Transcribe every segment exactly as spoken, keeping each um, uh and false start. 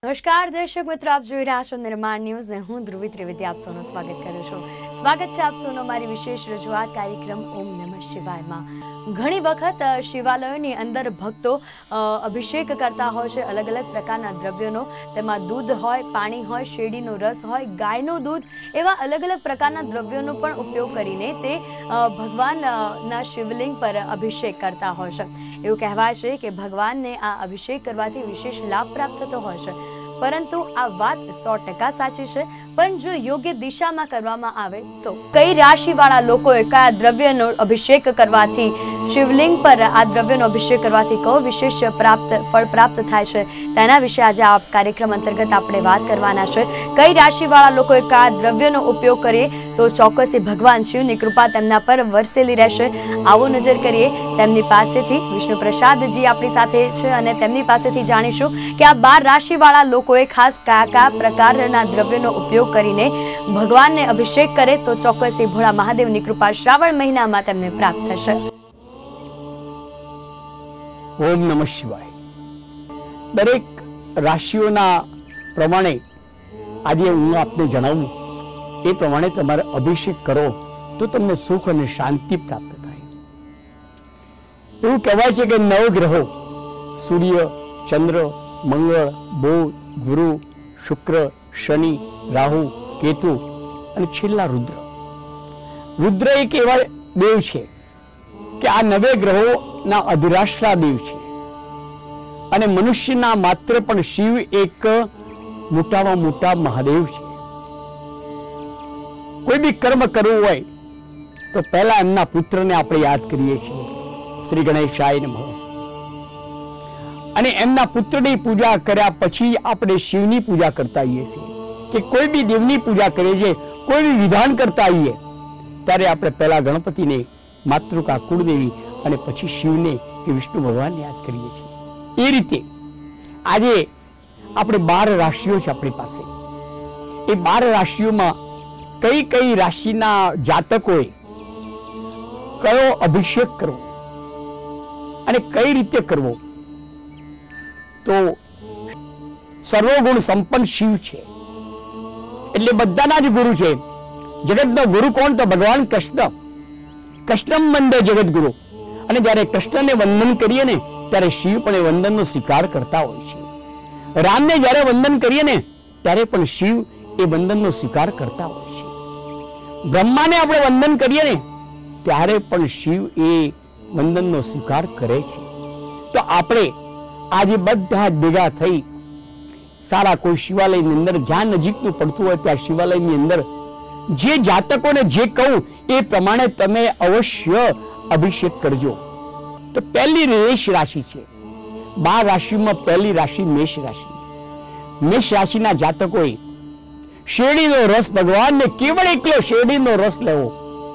નમસ્કાર દર્શક મિત્રો, આપ જોઈ રહ્યા છો નિર્માણ ન્યૂઝ ને હું ધ્રુવી ત્રિવેદી આપ સૌનું સ્વાગત કરું છું. સ્વાગત છે આપ સૌનો મારી વિશેષ રજૂઆત કાર્યક્રમ ઓમ નમઃ શિવાયમાં. ઘણી વખત શિવાલયોની અંદર ભક્તો અભિષેક કરતા હોય છે અલગ અલગ પ્રકારના દ્રવ્યોનો. તેમાં દૂધ હોય, પાણી હોય, શેરડીનો રસ હોય, ગાયનું દૂધ, એવા અલગ અલગ પ્રકારના દ્રવ્યોનો પણ ઉપયોગ કરીને તે ભગવાનના શિવલિંગ પર અભિષેક કરતા હોય છે. એવું કહેવાય છે કે ભગવાનને આ અભિષેક કરવાથી વિશેષ લાભ પ્રાપ્ત થતો હોય છે. પરંતુ આ વાત સો ટકા સાચી છે, પણ જો યોગ્ય દિશામાં કરવામાં આવે તો કઈ રાશિવાળા લોકોએ કયા દ્રવ્યનો અભિષેક કરવાથી, શિવલિંગ પર આ દ્રવ્યનો અભિષેક કરવાથી કયો વિશેષ પ્રાપ્ત ફળ પ્રાપ્ત થાય છે, તેના વિશે આજે આ કાર્યક્રમ અંતર્ગત આપણે વાત કરવાના છે. કઈ રાશિવાળા લોકોએ કયા દ્રવ્યનો ઉપયોગ કરીએ તો ચોક્કસથી ભગવાન શિવની કૃપા તેમના પર વરસેલી રહેશે. આવો નજર કરીએ તેમની પાસેથી. વિષ્ણુ પ્રસાદજી આપણી સાથે છે અને તેમની પાસેથી જાણીશું કે આ બાર રાશિવાળા લોકોએ ખાસ કયા કયા પ્રકારના દ્રવ્યનો ઉપયોગ કરીને ભગવાનને અભિષેક કરે તો ચોક્કસથી ભોળા મહાદેવની કૃપા શ્રાવણ મહિનામાં તેમને પ્રાપ્ત થશે. ઓમ નમઃ શિવાય. દરેક રાશિઓના પ્રમાણે આજે હું આપને જણાવું એ પ્રમાણે તમારે અભિષેક કરો તો તમને સુખ અને શાંતિ પ્રાપ્ત થાય. એવું કહેવાય છે કે નવ ગ્રહો સૂર્ય, ચંદ્ર, મંગળ, બુધ, ગુરુ, શુક્ર, શનિ, રાહુ, કેતુ અને છેલ્લા રુદ્ર. રુદ્ર એક એવા દેવ છે કે આ નવે ગ્રહોના અધિરાષ્ટ્રા દેવ છે અને મનુષ્યના માત્ર પણ શિવ એક મોટામાં મોટા મહાદેવ છે. કોઈ બી કર્મ કરવું હોય તો પહેલા એમના પુત્રને આપણે યાદ કરીએ છીએ, શ્રી ગણેશાય નમઃ. અને એમના પુત્રની પૂજા કર્યા પછી આપણે શિવની પૂજા કરતા આવીએ છીએ કે કોઈ બી દેવની પૂજા કરીએ છીએ, કોઈ બી વિધાન કરતા આવીએ ત્યારે આપણે પહેલા ગણપતિને, માતૃકા કુળદેવી અને પછી શિવને કે વિષ્ણુ ભગવાનને યાદ કરીએ છીએ. એ રીતે આજે આપણે બાર રાશિઓ છે આપણી પાસે. એ બાર રાશિઓમાં કઈ કઈ રાશિના જાતકોએ કયો અભિષેક કરવો અને કઈ રીતે કરવો, તો સર્વગુણ સંપન્ન શિવ છે એટલે બધાના જ ગુરુ છે. જગતનો ગુરુ કોણ? તો ભગવાન કૃષ્ણ. કૃષ્ણમ વંદે જગત ગુરુ. અને જ્યારે કૃષ્ણને વંદન કરીએ ને ત્યારે શિવ પણ એ વંદનનો સ્વીકાર કરતા હોય છે. રામને જ્યારે વંદન કરીએ ને ત્યારે પણ શિવ એ વંદનનો સ્વીકાર કરતા હોય છે. બ્રહ્માને આપણે વંદન કરીએ ને ત્યારે પણ શિવ એ વંદનનો સ્વીકાર કરે છે. તો આપણે આજે બધા ભેગા થઈ સારા કોઈ શિવાલયની અંદર જ્યાં નજીકનું પડતું હોય ત્યાં શિવાલયની અંદર જે જાતકોને જે કહું એ પ્રમાણે તમે અવશ્ય અભિષેક કરજો. તો પહેલી મેષ રાશિ છે. બાર રાશિમાં પહેલી રાશિ મેષ રાશિ. મેષ રાશિના જાતકોએ શેરડીનો રસ, ભગવાનને કેવળ એકલો શેરડીનો રસ લેવો.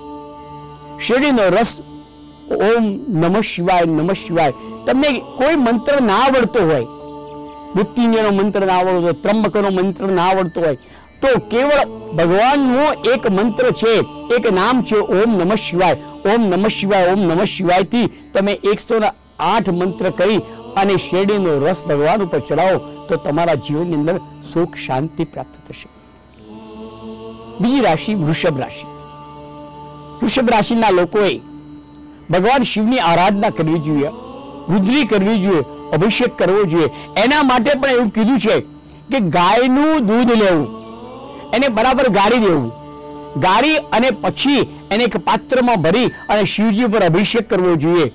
શેરડીનો રસ, ઓમ નમઃ શિવાય, નમઃ શિવાય. તમને કોઈ મંત્ર ના આવડતો હોય, મૃત્યુંજયનો મંત્ર ના આવડતો હોય, ત્રંબકનો મંત્ર ના આવડતો હોય તો કેવળ ભગવાનનો એક મંત્ર છે, એક નામ છે ઓમ નમઃ શિવાય. ઓમ નમઃ શિવાય, ઓમ નમઃ શિવાય થી તમે એકસો આઠ મંત્ર કરી અને શેરડીનો રસ ભગવાન ઉપર ચડાવો તો તમારા જીવનની અંદર સુખ શાંતિ પ્રાપ્ત થશે. બીજી રાશિ વૃષભ રાશિ. વૃષભ રાશિના લોકોએ ભગવાન શિવની આરાધના કરવી જોઈએ, રુદ્રી કરવી જોઈએ, અભિષેક કરવો જોઈએ. એના માટે પણ એવું કીધું છે કે ગાયનું દૂધ લેવું, એને બરાબર ગાળી દેવું, ગાળી અને પછી એને એક પાત્રમાં ભરી અને શિવજી પર અભિષેક કરવો જોઈએ.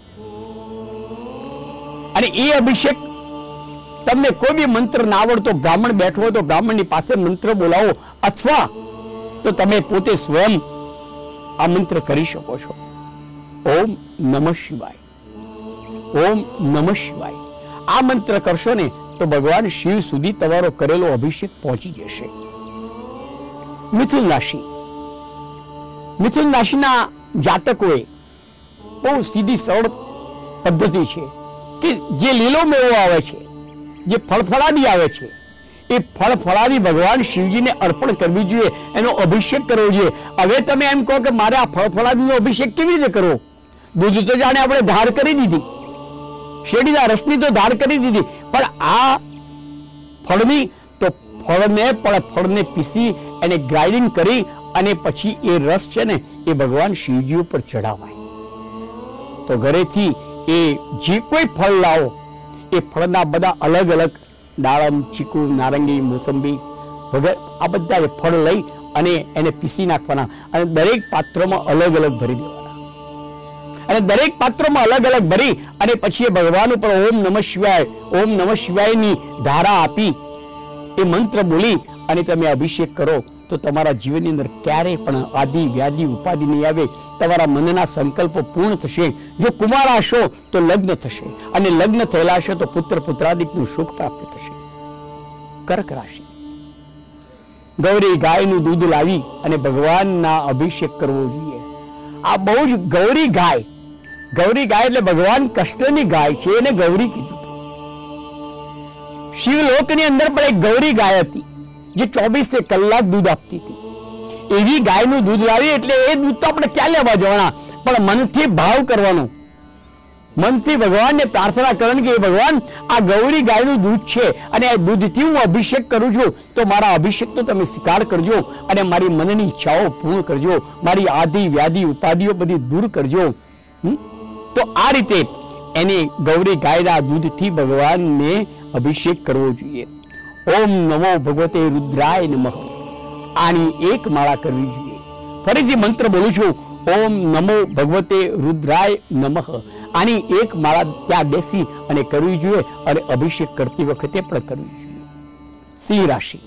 અને એ અભિષેક તમને કોઈ બી મંત્ર ના આવડતો, બ્રાહ્મણ બેઠો હોય તો બ્રાહ્મણની પાસે મંત્ર બોલાવો અથવા તો તમે પોતે સ્વયં આ મંત્ર કરી શકો છો. ઓમ નમઃ શિવાય, ઓમ નમઃ શિવાય. આ મંત્ર કરશો ને તો ભગવાન શિવ સુધી તમારો કરેલો અભિષેક પહોંચી જશે. મિથુન રાશિ. મિથુન રાશિના જાતકોએ બહુ સીધી સરળ પદ્ધતિ છે કે જે લીલો મેવો આવે છે, જે ફળફળાદી આવે છે, એ ફળફળાદી ભગવાન શિવજીને અર્પણ કરવી જોઈએ, એનો અભિષેક કરવો જોઈએ. હવે તમે એમ કહો કે મારે આ ફળફળાદીનો અભિષેક કેવી રીતે કરવો? દૂધ તો જાણે આપણે ધાર કરી દીધી, શેરડીના રસની તો ધાર કરી દીધી, પણ આ ફળની ફળને પણ ફળને પીસી એને ગ્રાઇન્ડિંગ કરી અને પછી એ રસ છે ને એ ભગવાન શિવજી ઉપર ચડાવાય. તો ઘરેથી એ જે કોઈ ફળ લાવો એ ફળના બધા અલગ અલગ દાડમ, ચીકુ, નારંગી, મોસંબી વગેરે આ બધા ફળ લઈ અને એને પીસી નાખવાના અને દરેક પાત્રમાં અલગ અલગ ભરી દેવાના અને દરેક પાત્રમાં અલગ અલગ ભરી અને પછી એ ભગવાન ઉપર ઓમ નમઃ શિવાય ઓમ નમઃ શિવાયની ધારા આપી એ મંત્ર બોલી અને તમે અભિષેક કરો તો તમારા જીવનની અંદર ક્યારેય પણ આદિ વ્યાધિ ઉપાધિ નહીં આવે. તમારા મનના સંકલ્પો પૂર્ણ થશે. જો કુમાર હશો તો લગ્ન થશે અને લગ્ન થયેલા હશે તો પુત્ર પુત્રાદિકનું સુખ પ્રાપ્ત થશે. કર્ક રાશિ, ગૌરી ગાયનું દૂધ લાવી અને ભગવાનના અભિષેક કરવો જોઈએ. આ બહુ જ ગૌરી ગાય, ગૌરી ગાય એટલે ભગવાન કૃષ્ણની ગાય છે, એને ગૌરી કીધું. શિવલોકની અંદર પણ એક ગૌરી ગાય હતી જે ચોવીસે કલાક દૂધ આપતી હતી. એવી ગાયનું દૂધ લાવી એટલે એ દૂધ તો આપણે ક્યાં લેવા જવાના, પણ મનથી ભાવ કરવાનો, મનથી ભગવાનને પ્રાર્થના કરવાની કે ભગવાન આ ગૌરી ગાયનું દૂધ છે અને આ દૂધથી હું અભિષેક કરું છું તો મારા અભિષેકનો તમે સ્વીકાર કરજો અને મારી મનની ઈચ્છાઓ પૂર્ણ કરજો, મારી આદિ વ્યાધિ ઉપાધિઓ બધી દૂર કરજો. તો આ રીતે એને ગૌરી ગાયના દૂધથી ભગવાનને અભિષેક કરવો જોઈએ. ઓમ નમો ભગવતે રુદ્રાય નમઃ આની એક માળા કરવી જોઈએ. ફરીથી મંત્ર બોલું છું, ઓમ નમો ભગવતે રુદ્રાય નમઃ આની એક માળા ત્યાં બેસી અને કરવી જોઈએ અને અભિષેક કરતી વખતે પણ કરવી જોઈએ. સિંહ રાશિ,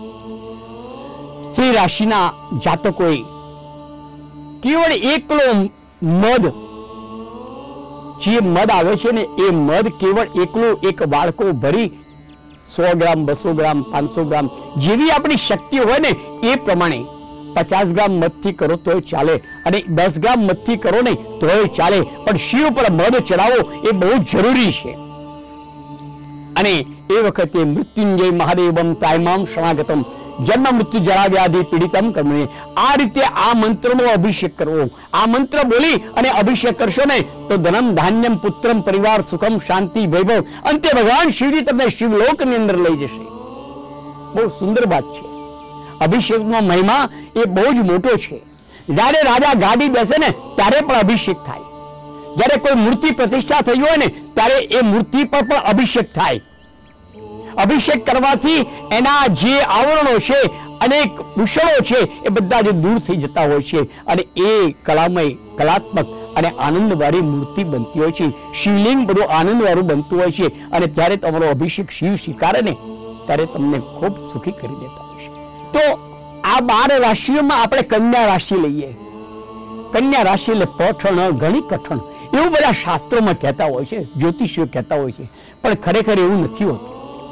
સિંહ રાશિના જાતકોએ કેવળ એકલો મધ, જે મધ આવે છે ને એ મધ કેવળ એકલો એક વાડકો ભરી સો ગ્રામ, બસો ગ્રામ, પાંચસો ગ્રામ જેવી આપણી શક્તિ હોય ને એ પ્રમાણે પચાસ ગ્રામ મધથી કરો તોય ચાલે અને દસ ગ્રામ મધથી કરો ને તોય ચાલે, પણ શિવ પર મધ ચડાવો એ બહુ જરૂરી છે. અને એ વખતે મૃત્યુંજય મહાદેવમ પ્રાયમામ શરણાગતમ જન્મ મૃત્યુ જરા વ્યાધિ પીડિતમ કર્મને આ રીતે આ મંત્રનો અભિષેક કરવો. આ મંત્ર બોલી અને અભિષેક કરશો ને તો ધનમ ધાન્યમ પુત્રમ પરિવાર સુખમ શાંતિ વૈભવ અંતે ભગવાન શિવજી તમને શિવલોકની અંદર લઈ જશે. બહુ સુંદર વાત છે. અભિષેકનો મહિમા એ બહુ જ મોટો છે. જ્યારે રાજા ગાદી બેસે ને ત્યારે પણ અભિષેક થાય, જ્યારે કોઈ મૂર્તિ પ્રતિષ્ઠા થઈ હોય ને ત્યારે એ મૂર્તિ પર પણ અભિષેક થાય. અભિષેક કરવાથી એના જે આવરણો છે, અનેક દૂષણો છે એ બધા જ દૂર થઈ જતા હોય છે અને એ કલામય, કલાત્મક અને આનંદવાળી મૂર્તિ બનતી હોય છે. શિવલિંગ બધું આનંદવાળું બનતું હોય છે અને ત્યારે તમારો અભિષેક શિવ સ્વીકારે ને ત્યારે તમને ખૂબ સુખી કરી દેતા હોય છે. તો આ બાર રાશિઓમાં આપણે કન્યા રાશિ લઈએ. કન્યા રાશિ એટલે પઠણ ઘણી કઠણ એવું બધા શાસ્ત્રોમાં કહેતા હોય છે, જ્યોતિષીઓ કહેતા હોય છે, પણ ખરેખર એવું નથી હોતું.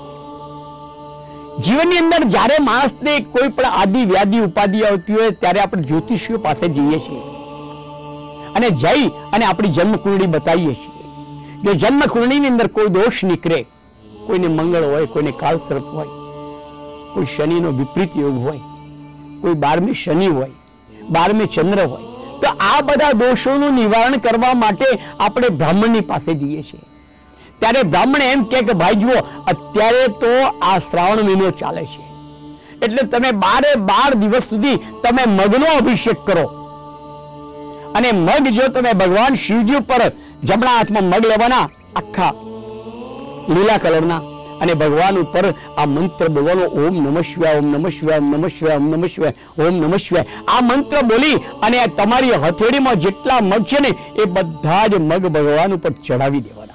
જીવનની અંદર જ્યારે માણસને કોઈ પણ આદિ વ્યાધિ ઉપાધિ આવતી હોય ત્યારે આપણે જ્યોતિષીઓ પાસે જઈએ છીએ અને જઈ અને આપણી જન્મ કુંડળી બતાવીએ છીએ. જો જન્મ કુંડળીની અંદર કોઈ દોષ નીકળે, કોઈને મંગળ હોય, કોઈને કાળસર્પ હોય, કોઈ શનિનો વિપરીત યોગ હોય, કોઈ બારમી શનિ હોય, બારમી ચંદ્ર હોય, તો આ બધા દોષોનું નિવારણ કરવા માટે આપણે બ્રાહ્મણની પાસે જઈએ છીએ. ત્યારે બ્રાહ્મણ એમ કહે કે ભાઈ જુઓ અત્યારે તો આ શ્રાવણ મહિનો ચાલે છે એટલે તમે બારે બાર દિવસ સુધી તમે મગનો અભિષેક કરો અને મગ જો તમે ભગવાન શિવજી ઉપર જમણા હાથમાં મગ લેવાના આખા લીલા કલરના અને ભગવાન ઉપર આ મંત્ર બોલવાનો ઓમ નમઃ શિવાય ઓમ નમઃ શિવાય ઓમ નમઃ શિવાય ઓમ નમઃ શિવાય ઓમ નમઃ શિવાય આ મંત્ર બોલી અને તમારી હથેળીમાં જેટલા મગ છે ને એ બધા જ મગ ભગવાન ઉપર ચડાવી દેવાના.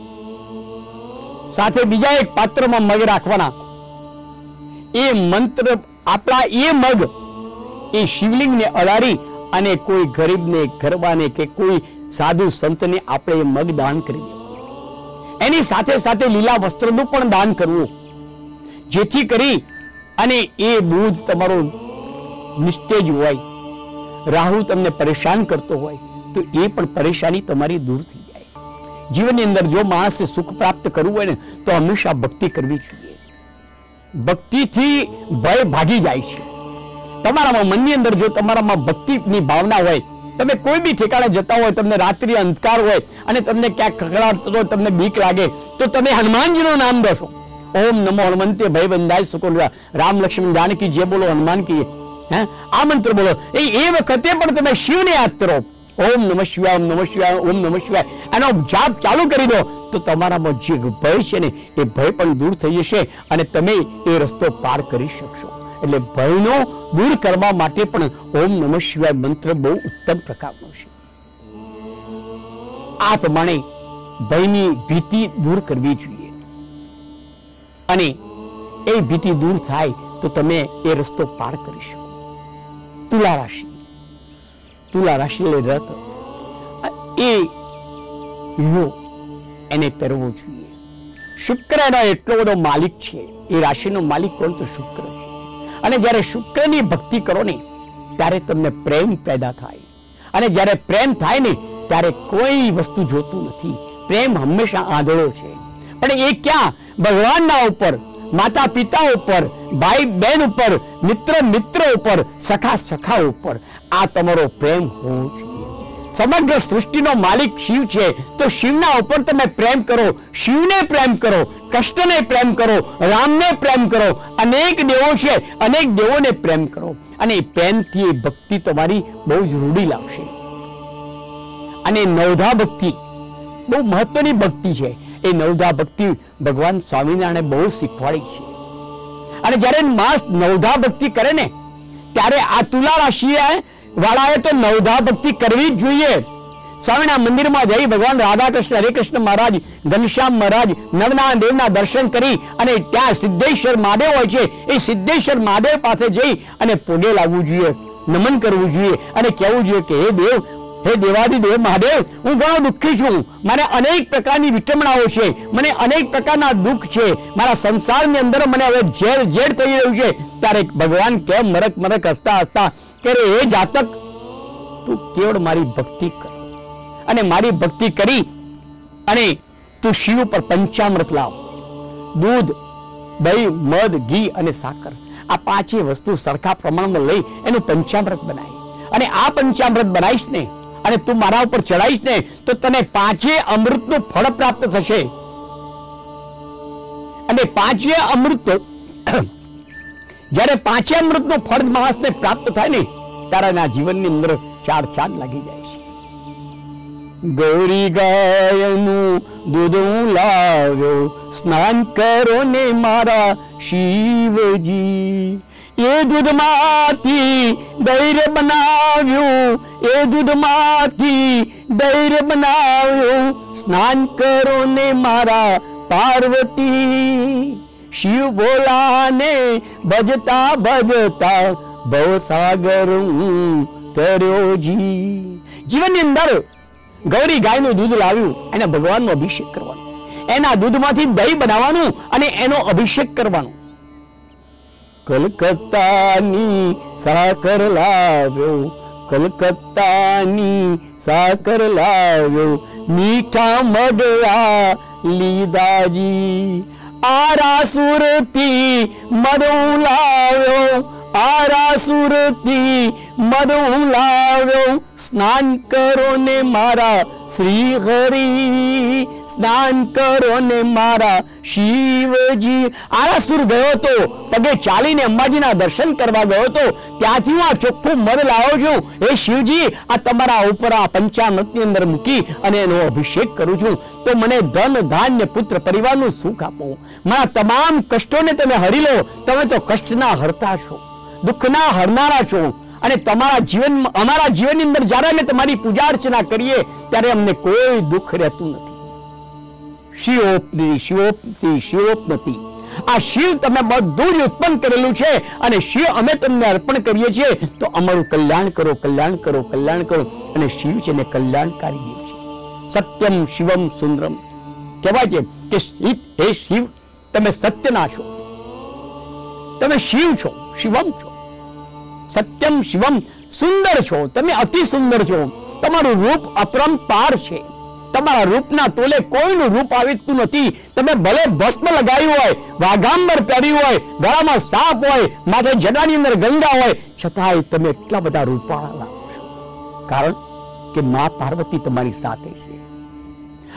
સાથે બીજા એક પાત્રમાં મગ રાખવાના. એ મંત્ર આપણા એ મગ એ શિવલિંગને અડાડી અને કોઈ ગરીબને, ગરબાને કે કોઈ સાધુ સંતને આપણે એ મગ દાન કરી દેવું. એની સાથે સાથે લીલા વસ્ત્રનું પણ દાન કરવું, જેથી કરી અને એ બુધ તમારો નિસ્તેજ હોય, રાહુ તમને પરેશાન કરતો હોય તો એ પણ પરેશાની તમારી દૂર થઈ જાય. જીવનની અંદર જો માણસે સુખ પ્રાપ્ત કરવું હોય ને તો હંમેશા ભક્તિ કરવી જોઈએ. ભક્તિથી ભય ભાગી જાય છે. તમારામાં મનની અંદર જો તમારામાં ભક્તિની ભાવના હોય, તમે કોઈ બી ઠેકાણે જતા હોય, તમને રાત્રિ અંધકાર હોય અને તમને ક્યાંક ખખડાટ હોય, તમને બીક લાગે તો તમે હનુમાનજીનું નામ દોશો, ઓમ નમો હનુમંતે ભય બંધાય સુકોન રામ લક્ષ્મણ જાનકી જે બોલો હનુમાન કી હે આ મંત્ર બોલો એ એ વખતે પણ તમે શિવને યાદ કરો. ઓમ નમઃ શિવાય, ઓમ નમઃ શિવાય, ઓમ નમઃ શિવાય એનો જાપ ચાલુ કરી દો તો તમારામાં જે ભય છે ને એ ભય પણ દૂર થઈ જશે અને તમે એ રસ્તો પાર કરી શકશો. એટલે ભયનો દૂર કરવા માટે પણ ઓમ નમઃ શિવાય મંત્ર બહુ ઉત્તમ પ્રકારનો છે. આ પ્રમાણે ભયની ભીતિ દૂર કરવી જોઈએ અને એ ભીતિ દૂર થાય તો તમે એ રસ્તો પાર કરી શકો. તુલા રાશિ, તુલા રાશિ રથ એ હીરો એને પહેરવો જોઈએ. શુક્ર એનો એટલો બધો માલિક છે. એ રાશિનો માલિક કોણ? તો શુક્ર છે. અને જ્યારે શુક્રની ભક્તિ કરો ને ત્યારે તમને પ્રેમ પેદા થાય અને જ્યારે પ્રેમ થાય ને ત્યારે કોઈ વસ્તુ જોતું નથી. પ્રેમ હંમેશા આંધળો છે. પણ એ ક્યાં? ભગવાનના ઉપર, માતા પિતા ઉપર, ભાઈ બહેન ઉપર, મિત્ર મિત્ર ઉપર, સખા સખા ઉપર આ તમારો પ્રેમ હોવો જોઈએ. સમગ્ર સૃષ્ટિનો માલિક શિવ છે તો શિવના ઉપર તમે પ્રેમ કરો, શિવને પ્રેમ કરો, કૃષ્ણને પ્રેમ કરો, રામને પ્રેમ કરો. અનેક દેવો છે, અનેક દેવોને પ્રેમ કરો અને પ્રેમથી એ ભક્તિ તમારી બહુ જ રૂઢી લાગશે. અને નવધા ભક્તિ બહુ મહત્વની ભક્તિ છે. એ નવધા ભક્તિ ભગવાન સ્વામિનારાયણે બહુ શીખવાડી છે. અને જ્યારે માણસ નવધા ભક્તિ કરે ને ત્યારે આ તુલા રાશિ વાળાએ તો નવધા ભક્તિ કરવી જ જોઈએ. સ્વામીના મંદિરમાં જઈ ભગવાન રાધા કૃષ્ણ, હરે કૃષ્ણ મહારાજ, ઘનશ્યામ મહારાજ, નવનારાયણ દેવના દર્શન કરી અને ત્યાં સિદ્ધેશ્વર મહાદેવ હોય છે એ સિદ્ધેશ્વર મહાદેવ પાસે જઈ અને પોગે લાવવું જોઈએ, નમન કરવું જોઈએ અને કહેવું જોઈએ કે હે દેવ, હે દેવાદિદેવ મહાદેવ, હું ઘણો દુઃખી છું. મને અનેક પ્રકારની વિટમણાઓ છે, મને અનેક પ્રકારના દુઃખ છે, મારા સંસારની અંદર મને હવે ઝેર ઝેર થઈ રહ્યું છે. ત્યારે ભગવાન કેમ મરક મરક હસતા હસતા કે હે જાતક, તું કેવળ મારી ભક્તિ કર અને મારી ભક્તિ કરી અને તું શિવ પર પંચામૃત લાવ. દૂધ, દહીં, મધ, ઘી અને સાકર આ પાંચે વસ્તુ સરખા પ્રમાણમાં લઈ એનું પંચામૃત બનાય અને આ પંચામૃત બનાવીશ ને અને તું મારા ઉપર ચડાવીશ ને તો તને પાંચે અમૃતનું ફળ પ્રાપ્ત થશે. અને પાંચે અમૃત જ્યારે પાંચે અમૃતનું ફળ માણસને પ્રાપ્ત થાય ને ત્યારે એના જીવનની અંદર ચાર ચાંદ લાગી જાય છે. ગૌરી ગાયનું દૂધ હું લાવ્યો, સ્નાન કરો ને મારા શિવજી. એ દૂધમાંથી દહીં બનાવ્યું, એ દૂધમાંથી દહીં બનાવ્યું, સ્નાન કરો ને મારા પાર્વતી. શિવ ભોલાને ભજતા ભજતા ભવસાગર તર્યોજી. જીવનની અંદર ગૌરી ગાયનું દૂધ લાવ્યું, એને ભગવાનનો અભિષેક કરવાનો, એના દૂધમાંથી દહીં બનાવવાનું અને એનો અભિષેક કરવાનો. કલકત્તાની સાકર લાવ્યો, કલકત્તાની સાકર લાવ્યો, મીઠા મડવા લીધાજી. આરા સુરતી મધુ લાવ્યો, આરા સુરતી મધુ લાવ્યો, સ્નાન કરો ને મારા શ્રી હરિ, સ્નાન કરો ને મારા શિવજી. આરાસુર ગયો તો, પગે ચાલીને અંબાજીના દર્શન કરવા ગયો તો, ત્યાંથી હું આ ચોખ્ખું મધ લાવ્યો છું. હે શિવજી, આ તમારા ઉપર આ પંચામૃતની અંદર મૂકી અને એનો અભિષેક કરું છું તો મને ધન, ધાન્ય, પુત્ર, પરિવારનું સુખ આપો. મારા તમામ કષ્ટોને તમે હરી લો. તમે તો કષ્ટના હરતા છો, દુઃખના હરનારા છો અને તમારા જીવન, અમારા જીવનની અંદર જ્યારે અમે તમારી પૂજા અર્ચના કરીએ ત્યારે અમને કોઈ દુઃખ રહેતું નથી. શિવોપતિ, શિવોપતિ, શિવોપતિ. આ શિવ તમે બધું જ ઉત્પન્ન કરેલું છે અને શિવ અમે તમને અર્પણ કરીએ છીએ તો અમારું કલ્યાણ કરો, કલ્યાણ કરો, કલ્યાણ કરો. અને શિવ છે ને કલ્યાણકારી દેવ છે. સત્યમ શિવમ સુંદરમ કહેવાય છે કે હે શિવ, તમે સત્યના છો, તમે શિવ છો, શિવમ છો. સત્યમ શિવમ, સુંદર છો, તમે અતિ સુંદર છો. તમારું રૂપ અપરંપાર છે. તમારા રૂપના તોલે કોઈનું રૂપ આવીતું નથી. તમે ભલે ભસ્મ લગાવ્યું હોય, વાઘાંબર પહેર્યું હોય, ગળામાં સાપ હોય, માથે જટાની અંદર ગંગા હોય, છતાંય તમે એટલા બધા રૂપાળા લાગો છો. કારણ કે મા પાર્વતી તમારી સાથે છે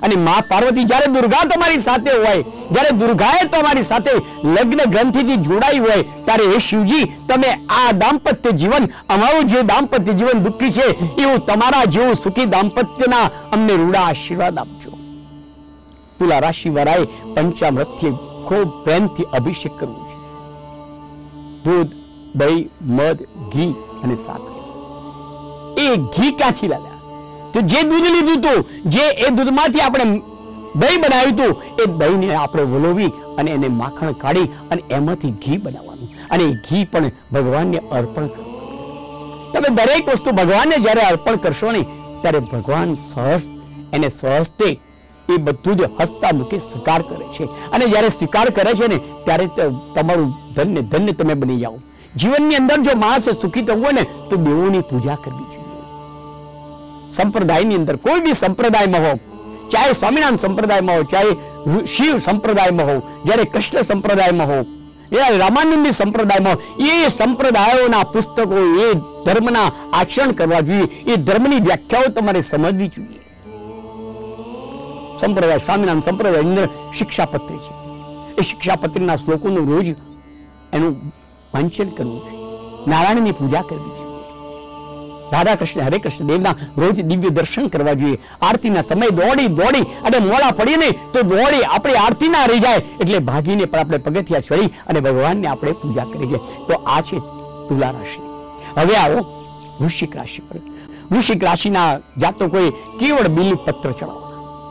અને મા પાર્વતી જ્યારે દુર્ગા તમારી સાથે હોય, જ્યારે દુર્ગાએ તમારી સાથે લગ્ન ગ્રંથિથી જોડાઈ હોય, ત્યારે હે શિવજી તમે આ દાંપત્ય જીવન, અમારું જે દાંપત્ય જીવન દુઃખી છે એવું તમારા જેવું સુખી દાંપત્યના અમને રૂડા આશીર્વાદ આપજો. તુલા રાશિ વાળાએ પંચામૃતથી ખૂબ પ્રેમથી અભિષેક કરવું છે. દૂધ, દહીં, મધ, ઘી અને સાકર. એ ઘી ક્યાંથી લાવ્યા? તો જે દૂધ લીધું હતું, જે એ દૂધમાંથી આપણે દહીં બનાવ્યું હતું, એ દહીંને આપણે વલોવી અને એને માખણ કાઢી અને એમાંથી ઘી બનાવવાનું, અને એ ઘી પણ ભગવાનને અર્પણ કરવાનું. તમે દરેક વસ્તુ ભગવાનને જ્યારે અર્પણ કરશો ને, ત્યારે ભગવાન સહજ એને સહજતે એ બધું જ હસતા મુખે સ્વીકાર કરે છે. અને જ્યારે સ્વીકાર કરે છે ને, ત્યારે તમારું ધન્ય ધન્ય તમે બની જાઓ. જીવનની અંદર જો માણસે સુખી થવું હોય ને, તો દેવોની પૂજા કરવી જોઈએ. સંપ્રદાયની અંદર કોઈ બી સંપ્રદાયમાં હો, ચાહે સ્વામિનારાયણ સંપ્રદાયમાં હો, ચાહે શિવ સંપ્રદાયમાં હો, જ્યારે કૃષ્ણ સંપ્રદાયમાં હો, એ રામાનંદી સંપ્રદાયમાં હો, એ સંપ્રદાયોના પુસ્તકો, એ ધર્મના આચરણ કરવા જોઈએ, એ ધર્મની વ્યાખ્યાઓ તમારે સમજવી જોઈએ. સંપ્રદાય સ્વામિનારાયણ સંપ્રદાય અંદર શિક્ષાપત્રી છે. એ શિક્ષાપત્રીના શ્લોકોનું રોજ એનું વાંચન કરવું જોઈએ. નારાયણની પૂજા કરવી જોઈએ. રાધા કૃષ્ણ હરે કૃષ્ણ દેવના રોજ દિવ્ય દર્શન કરવા જોઈએ. આરતીના સમય દોડી દોડી અને મોડા પડીએ ને તો દોડી આપણે આરતી ના રહી જાય, એટલે ભાગીને પણ આપણે પગથિયા ચડી અને ભગવાનને આપણે પૂજા કરી છે. તો આ છે તુલા રાશિ. હવે આવો વૃશ્ચિક રાશિ પર. વૃશ્ચિક રાશિના જાતકોએ કેવળ બિલીપત્ર ચડાવવાના.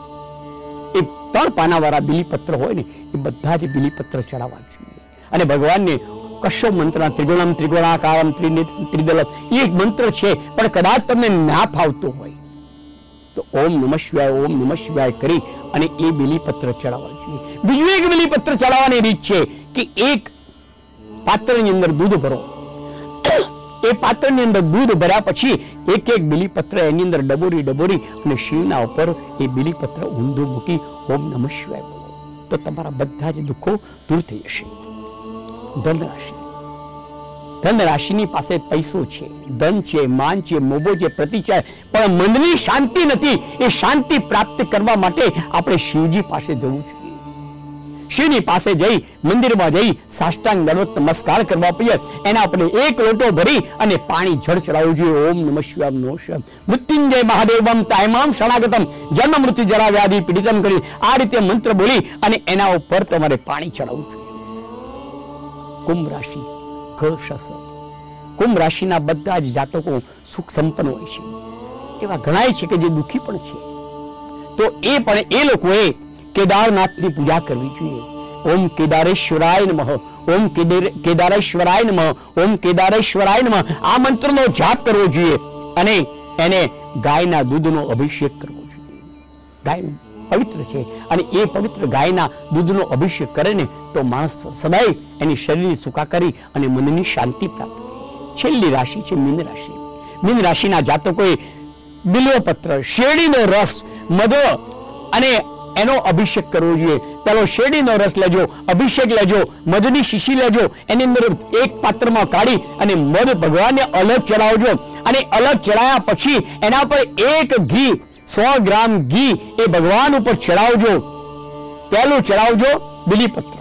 એ ત્રણ પાનાવાળા બિલીપત્ર હોય ને, એ બધા જ બિલીપત્ર ચડાવવા જોઈએ. અને ભગવાનને કશો મંત્ર, ત્રિગુણમ ત્રિગુણાકારમ ત્રિદલ, એ મંત્ર છે, પણ કદાચ તમને ના ફાવતો હોય તો ઓમ નમઃ શિવાય, ઓમ નમઃ શિવાય કરી અને એ બિલીપત્ર ચડાવવા જોઈએ. બીજું એક બિલીપત્ર ચડાવવાની રીત છે કે એક પાત્રની અંદર દૂધ ભરો. એ પાત્રની અંદર દૂધ ભર્યા પછી એક એક બિલીપત્ર એની અંદર ડબોરી ડબોરી અને શિવના ઉપર એ બિલીપત્ર ઊંધું મૂકી ઓમ નમઃ શિવાય બોલો, તો તમારા બધા જ દુઃખો દૂર થઈ જશે. ધનરાશિ. ધનરાશિની પાસે પૈસો છે, ધન છે, માન છે, મોભો છે, પ્રતિચાર, પણ મનની શાંતિ નથી. એ શાંતિ પ્રાપ્ત કરવા માટે આપણે શિવજી પાસે જવું જોઈએ. શિવની પાસે જઈ મંદિરમાં જઈ સાષ્ટાંગ દંડવત નમસ્કાર કરવા પડે. એના આપણે એક લોટો ભરી અને પાણી જળ ચડાવવું જોઈએ. ઓમ નમઃ શિવાય, નમઃ શિવાય, મૃત્યુંજય મહાદેવમ તાયમામ શરણાગતમ જન્મ મૃત્યુ જરા વ્યાધિ પીડિતમ કરી આ રીતે મંત્ર બોલી અને એના ઉપર તમારે પાણી ચડાવવું જોઈએ. કુંભ રાશિ. કુંભ રાશિના બધા જ જાતકો સુખ સંપન્ન હોય છે. એવા ઘણા છે કે જે દુઃખી પણ છે. તો એ પણ એ લોકોએ કેદારનાથની પૂજા કરવી જોઈએ. ઓમ કેદારેશ્વરાય નમઃ, ઓમ કેદારેશ્વરાય નમઃ, ઓમ કેદારેશ્વરાય નમઃ, આ મંત્રનો જાપ કરવો જોઈએ. અને એને ગાયના દૂધનો અભિષેક કરવો જોઈએ. ગાય પવિત્ર છે, અને એ પવિત્ર ગાયના દૂધનો અભિષેક કરે ને તો માણસ સદાય એની શરીરની સુખાકારી અને મનની શાંતિ પ્રાપ્ત થાય. છેલ્લી રાશિ છે મીન રાશિ. મીન રાશિના જાતકોએ બિલ્વપત્ર, શેરડીનો રસ, મધ અને એનો અભિષેક કરવો જોઈએ. પેલો શેરડીનો રસ લેજો, અભિષેક લેજો, મધની શીશી લેજો, એની અંદર એક પાત્રમાં કાઢી અને મધ ભગવાનને અલગ ચડાવજો. અને અલગ ચડાયા પછી એના પર એક ઘી, સો ગ્રામ ઘી એ ભગવાન ઉપર ચડાવજો. પહેલું ચડાવજો બિલીપત્ર,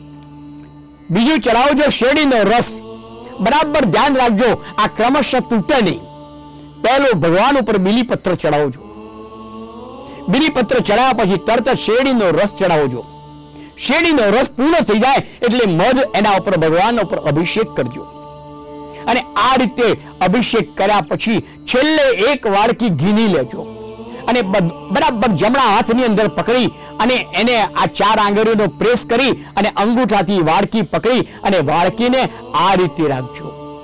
બીજું ચડાવજો શેરડીનો રસ. બરાબર ધ્યાન રાખજો આ ક્રમશઃ તૂટે નહીં. પહેલું ભગવાન ઉપર બિલીપત્ર ચડાવજો. બિલીપત્ર ચડાવ્યા પછી તરત શેરડીનો રસ ચડાવજો. શેરડીનો રસ પૂર્ણ થઈ જાય એટલે મધ એના ઉપર ભગવાન ઉપર અભિષેક કરજો. અને આ રીતે અભિષેક કર્યા પછી છેલ્લે એક વાડકી ઘીની લેજો અને બરાબર જમણા હાથની અંદર પકડી અને એને આ ચાર આંગળીઓનો પ્રેસ કરી અને અંગૂઠાથી વાડકી પકડી અને વાડકીને આ રીતે રાખજો.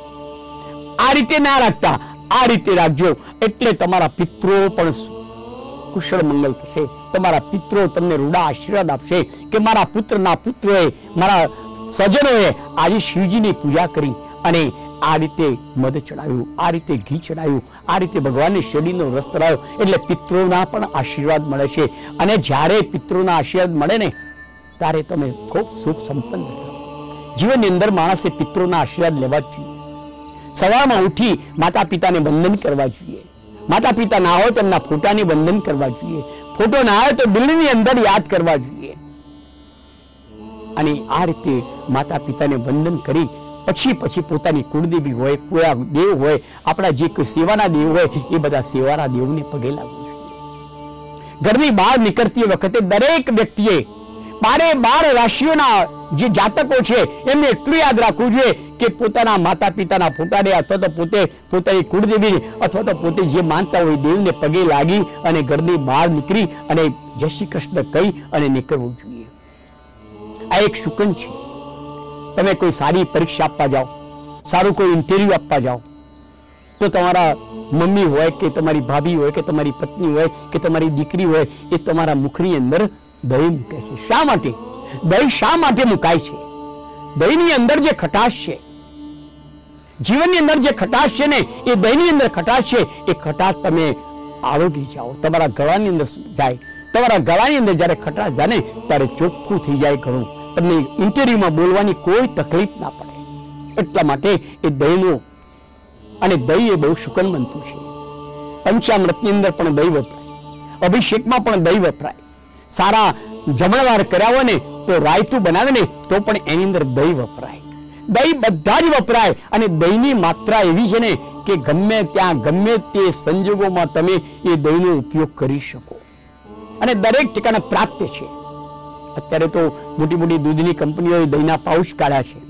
આ રીતે ના રાખતા, આ રીતે રાખજો. એટલે તમારા પિતૃઓ પણ કુશળ મંગલ થશે. તમારા પિતૃઓ તમને રૂડા આશીર્વાદ આપશે કે મારા પુત્રના પુત્રોએ, મારા સજ્જનોએ આજે શિવજીની પૂજા કરી અને આ રીતે મધ ચડાવ્યું, આ રીતે ઘી ચડાવ્યું, આ રીતે ભગવાનને શેરડીનો રસ ચડાવ્યો. એટલે પિતૃઓના પણ આશીર્વાદ મળે છે. અને જ્યારે પિતૃઓના આશીર્વાદ મળે ને ત્યારે તમે ખૂબ સુખ સંપન્ન થો. જીવનની અંદર માણસે પિતૃઓના આશીર્વાદ લેવા જ જોઈએ. સવારમાં ઉઠી માતા પિતાને વંદન કરવા જોઈએ. માતા પિતા ના હોય તેમના ફોટાને વંદન કરવા જોઈએ. ફોટો ના આવે તો દિલની અંદર યાદ કરવા જોઈએ. અને આ રીતે માતા પિતાને વંદન કરી પછી પછી પોતાની કુળદેવી હોય, કોઈ દેવ હોય, આપણા જે કોઈ સેવાના દેવ હોય એ બધા સેવાના દેવને પગે લાગવું જોઈએ. ઘરની બહાર નીકળતી વખતે દરેક વ્યક્તિએ બારે બાર રાશિઓના જે જાતકો છે એમને એટલું યાદ રાખવું જોઈએ કે પોતાના માતા પિતાના ફોટાને અથવા તો પોતે પોતાની કુળદેવી અથવા તો પોતે જે માનતા હોય દેવને પગે લાગી અને ઘરની બહાર નીકળી અને જય શ્રી કૃષ્ણ કહી અને નીકળવું જોઈએ. આ એક શુકન છે. તમે કોઈ સારી પરીક્ષા આપવા જાઓ, સારું કોઈ ઇન્ટરવ્યુ આપવા જાઓ તો તમારા મમ્મી હોય કે તમારી ભાભી હોય કે તમારી પત્ની હોય કે તમારી દીકરી હોય એ તમારા મુખની અંદર દહીં મૂકે છે. શા માટે દહીં શા માટે મુકાય છે? દહીંની અંદર જે ખટાશ છે, જીવનની અંદર જે ખટાશ છે ને એ દહીંની અંદર ખટાશ છે. એ ખટાશ તમે આરોગી જાઓ, તમારા ગળાની અંદર જાય. તમારા ગળાની અંદર જ્યારે ખટાશ જાય ને ત્યારે ચોખ્ખું થઈ જાય ગળું. તમને ઇન્ટરવ્યુમાં બોલવાની કોઈ તકલીફ ના પડે. એટલા માટે એ દહીંનું, અને દહીં એ બહુ શુકન બનતું છે. પંચામૃતની અંદર પણ દહીં વપરાય, અભિષેકમાં પણ દહીં વપરાય. સારા જમણવાર કર્યા હોય ને તો રાયતું બનાવે ને તો પણ એની અંદર દહીં વપરાય. દહીં બધા જ વપરાય. અને દહીંની માત્રા એવી છે ને કે ગમે ત્યાં ગમે તે સંજોગોમાં તમે એ દહીંનો ઉપયોગ કરી શકો અને દરેક ઠેકાણે પ્રાપ્ય છે. અત્યારે તો મોટી મોટી દૂધની કંપનીઓએ દહીંના પાઉચ કાઢ્યા છે.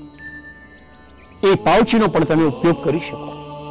એ પાઉચનો પણ તમે ઉપયોગ કરી શકો.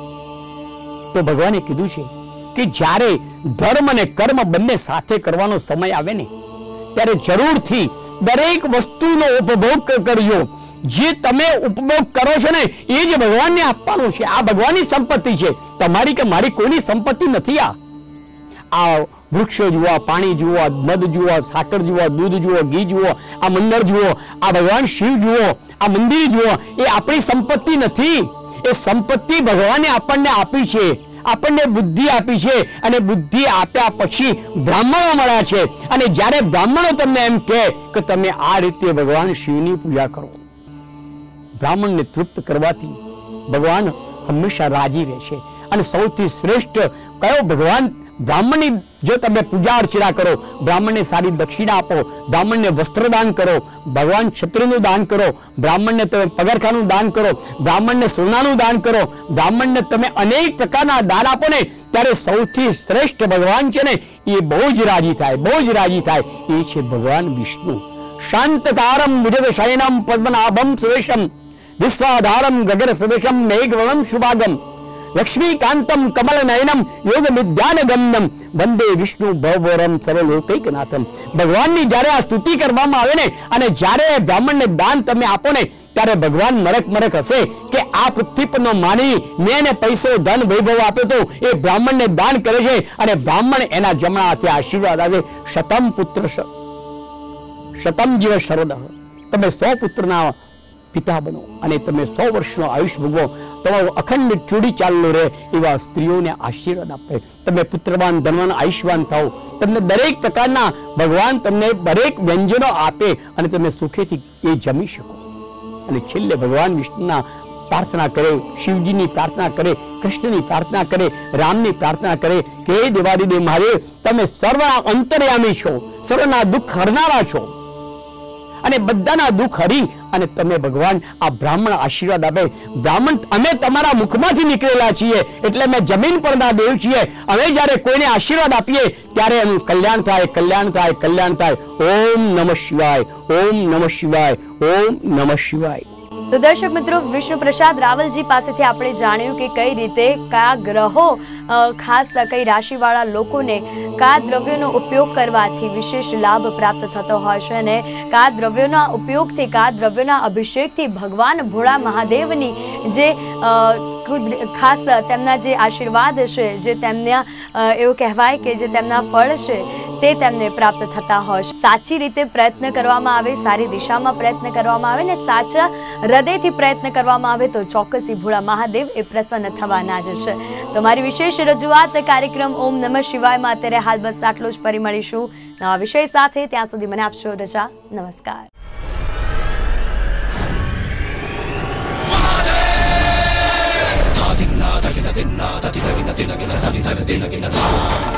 તો ભગવાને કીધું છે કે જ્યારે ધર્મ અને કર્મ બંને સાથે કરવાનો સમય આવે ને ત્યારે જરૂરથી દરેક વસ્તુનો ઉપભોગ કરજો. જે તમે ઉપભોગ કરો છો ને એ જ ભગવાનને આપવાનું છે. આ ભગવાનની સંપત્તિ છે, તમારી કે મારી કોઈની સંપત્તિ નથી. આ આ વૃક્ષો જુઓ, પાણી જુઓ, મધ જુઓ, સાકર જુઓ, દૂધ જુઓ, ઘી જુઓ, આ મંડળ જુઓ, આ ભગવાન શિવ જુઓ, આ મંદિર જુઓ, એ આપણી સંપત્તિ નથી. એ સંપત્તિ ભગવાને આપણને આપી છે. આપણને બુદ્ધિ આપી છે અને બુદ્ધિ આપ્યા પછી બ્રાહ્મણો મળ્યા છે. અને જ્યારે બ્રાહ્મણો તમને એમ કહે કે તમે આ રીતે ભગવાન શિવની પૂજા કરો, બ્રાહ્મણને તૃપ્ત કરવાથી ભગવાન હંમેશા રાજી રહે છે. અને સૌથી શ્રેષ્ઠ કયો ભગવાન? બ્રાહ્મણની જો તમે પૂજા અર્ચના કરો, બ્રાહ્મણને સારી દક્ષિણા આપો, બ્રાહ્મણને વસ્ત્રદાન કરો, ભગવાન ક્ષત્રિયનું દાન કરો, બ્રાહ્મણને તમે પગરખાનું દાન કરો, બ્રાહ્મણને સોનાનું દાન કરો, બ્રાહ્મણને તમે અનેક પ્રકારના દાન આપો ને ત્યારે સૌથી શ્રેષ્ઠ ભગવાન છે ને એ બહુ જ રાજી થાય, બહુ જ રાજી થાય. એ છે ભગવાન વિષ્ણુ. શાંતકારમ ભુજગ શયનમ પદ્મનાભમ સુરેશમ વિશ્વાધારમ ગગન સદૃશમ મેઘવર્ણમ શુભાગમ લક્ષ્મીકાંતમ કમલ નયનમ યોગ વિદ્યાન ગમ્યમ વંદે વિષ્ણુ ભવરમ સર્વલોકૈકનાથમ. ભગવાનની જ્યારે આ સ્તુતિ કરવામાં આવે ને અને જ્યારે બ્રાહ્મણને દાન તમે આપો ને ત્યારે ભગવાન મરક મરક હશે કે આ પૃથ્વી પરનો માનવી મેં એને પૈસો ધન વૈભવ આપ્યો તો એ બ્રાહ્મણને દાન કરે છે અને બ્રાહ્મણ એના જમણા હાથે આશીર્વાદ આપે. શતમ પુત્ર શતમ જીવ શરદ. તમે સો પુત્રના પિતા બનો અને તમે સો વર્ષનો આયુષ ભોગવો, તમારો અખંડ ચૂડી ચાલુ રહે એવા સ્ત્રીઓને આશીર્વાદ આપે. તમે પુત્રવાન ધનવાન આયુષ્વાન થાઓ. તમને દરેક પ્રકારના ભગવાન તમને દરેક વ્યંજનો આપે અને તમે સુખેથી એ જમી શકો. અને છેલ્લે ભગવાન વિષ્ણુના પ્રાર્થના કરે, શિવજીની પ્રાર્થના કરે, કૃષ્ણની પ્રાર્થના કરે, રામની પ્રાર્થના કરે કે હે દેવાદિદેવ મહાદેવ, તમે સર્વના અંતર્યામી છો, સર્વના દુઃખ હરનારા છો અને બધાના દુઃખ હરી અને તમે ભગવાન આ બ્રાહ્મણ આશીર્વાદ આપે. બ્રાહ્મણ અમે તમારા મુખમાંથી નીકળેલા છીએ એટલે અમે જમીન પરના દેવ છીએ. અમે જ્યારે કોઈને આશીર્વાદ આપીએ ત્યારે એનું કલ્યાણ થાય, કલ્યાણ થાય, કલ્યાણ થાય. ઓમ નમઃ શિવાય, ઓમ નમઃ શિવાય, ઓમ નમઃ શિવાય. તો દર્શક મિત્રો, વિષ્ણુ પ્રસાદ રાવલજી પાસેથી આપણે જાણ્યું કે કઈ રીતે કયા ગ્રહો ખાસ કઈ રાશિવાળા લોકોને કયા દ્રવ્યોનો ઉપયોગ કરવાથી વિશેષ લાભ પ્રાપ્ત થતો હોય છે અને કયા દ્રવ્યોના ઉપયોગથી, કયા દ્રવ્યોના અભિષેકથી ભગવાન ભોળા મહાદેવની જે ખાસ તેમના જે આશીર્વાદ છે, જે તેમના એવું કહેવાય કે જે તેમના ફળ છે તે તેમને પ્રાપ્ત થતા હોય છે. સાચી રીતે પ્રયત્ન કરવામાં આવે, સારી દિશામાં પ્રયત્ન કરવામાં આવે ને સાચા હૃદયથી પ્રયત્ન કરવામાં આવે તો ચોક્કસથી ભોળા મહાદેવ એ પ્રસન્ન થવાના જ છે. તો મારી વિશેષ રજૂઆત કાર્યક્રમ ઓમ નમઃ શિવાયમાં અત્યારે હાલ બસ આટલું જ. ફરી મળીશું નવા વિષય સાથે. ત્યાં સુધી મને આપશો રજા. નમસ્કાર. Dinna, dinna, dinna, dinna, dinna, dinna, dinna, dinna, dinna, dinna.